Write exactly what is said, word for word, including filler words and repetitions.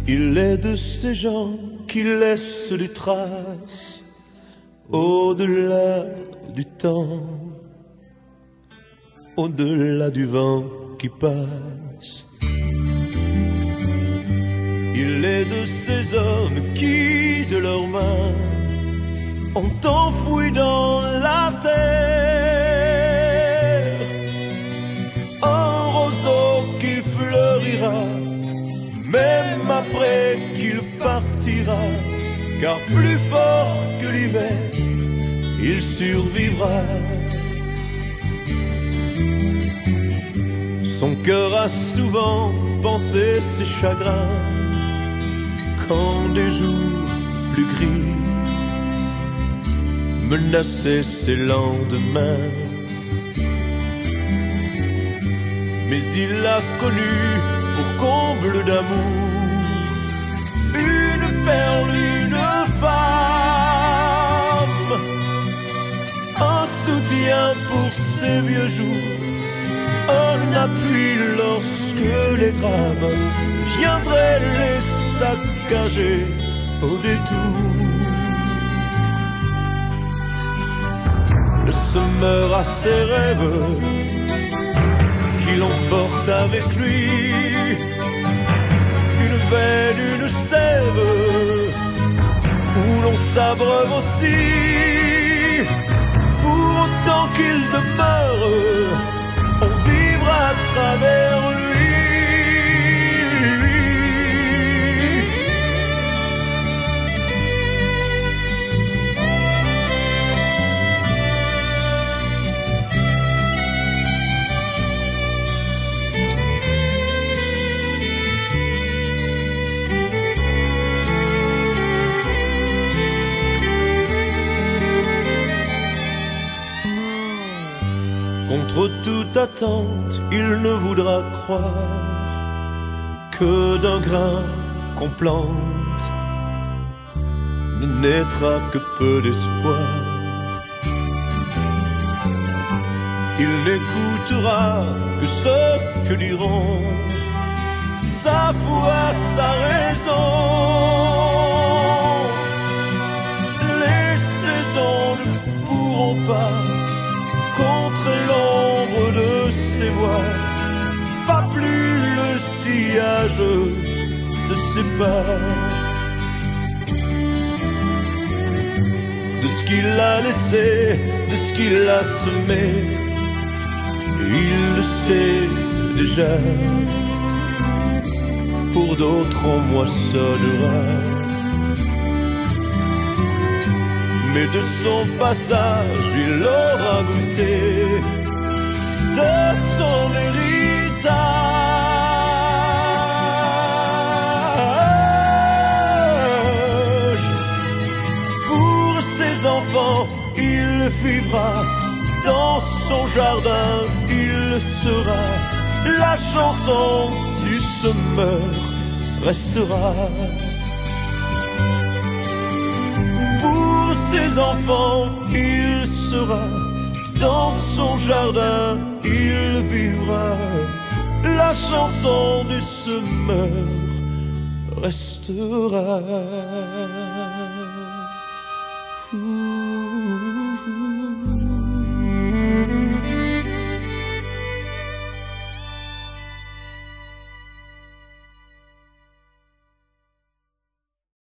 Il est de ces gens qui laissent des traces au-delà du temps, au-delà du vent qui passe. Il est de ces hommes qui, de leurs mains, ont enfoui dans la terre un roseau qui fleurira, même après qu'il partira, car plus fort que l'hiver, il survivra. Son cœur a souvent pensé ses chagrins quand des jours plus gris menaçaient ses lendemains. Mais il a connu pour comble d'amour une perle, une femme, un soutien pour ses vieux jours, un appui lorsque les drames viendraient les saccager au détour. Le semeur a ses rêves qui l'emporte avec lui, une veine, une sève où l'on s'abreuve aussi. Pour autant qu'il demeure, on vivra à travers lui. Contre toute attente, il ne voudra croire que d'un grain qu'on plante ne naîtra que peu d'espoir. Il n'écoutera que ce que diront sa foi, sa raison. Les saisons ne pourront pas contre l'ombre de ses voix, pas plus le sillage de ses pas. De ce qu'il a laissé, de ce qu'il a semé, il le sait déjà. Pour d'autres on moissonnera, mais de son passage il aura goûté de son héritage. Pour ses enfants il vivra, dans son jardin il sera, la chanson du semeur restera. Ses enfants, il sera, dans son jardin, il vivra, la chanson du semeur restera. Ouh.